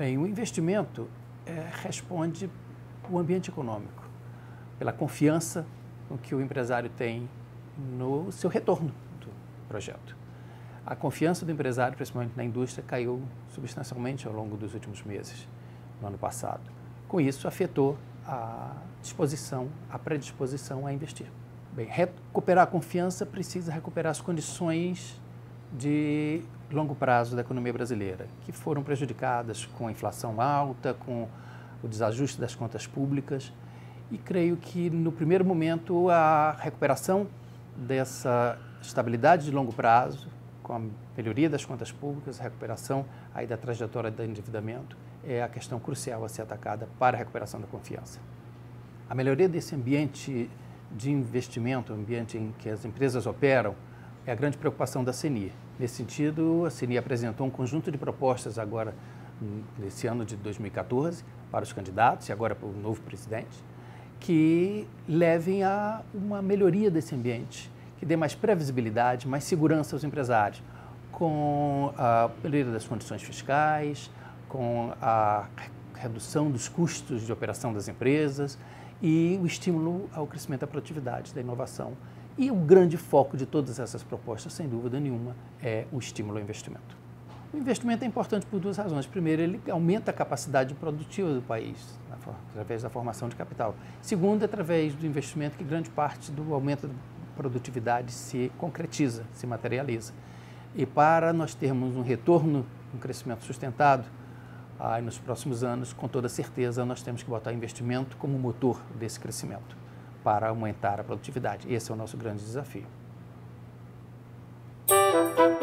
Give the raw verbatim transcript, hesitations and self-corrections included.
Bem, o investimento é, responde ao ambiente econômico, pela confiança com que o empresário tem no seu retorno do projeto. A confiança do empresário, principalmente na indústria, caiu substancialmente ao longo dos últimos meses, no ano passado. Com isso, afetou a disposição, a predisposição a investir. Bem, recuperar a confiança precisa recuperar as condições de longo prazo da economia brasileira, que foram prejudicadas com a inflação alta, com o desajuste das contas públicas, e creio que no primeiro momento a recuperação dessa estabilidade de longo prazo, com a melhoria das contas públicas, a recuperação aí da trajetória do endividamento, é a questão crucial a ser atacada para a recuperação da confiança. A melhoria desse ambiente de investimento, ambiente em que as empresas operam, é a grande preocupação da C N I. Nesse sentido, a C N I apresentou um conjunto de propostas agora, nesse ano de dois mil e quatorze, para os candidatos e agora para o novo presidente, que levem a uma melhoria desse ambiente, que dê mais previsibilidade, mais segurança aos empresários, com a melhoria das condições fiscais, com a redução dos custos de operação das empresas e o estímulo ao crescimento da produtividade, da inovação. E o grande foco de todas essas propostas, sem dúvida nenhuma, é o estímulo ao investimento. O investimento é importante por duas razões. Primeiro, ele aumenta a capacidade produtiva do país, através da formação de capital. Segundo, através do investimento, que grande parte do aumento da produtividade se concretiza, se materializa. E para nós termos um retorno, um crescimento sustentado, aí nos próximos anos, com toda certeza, nós temos que botar investimento como motor desse crescimento, para aumentar a produtividade. Esse é o nosso grande desafio.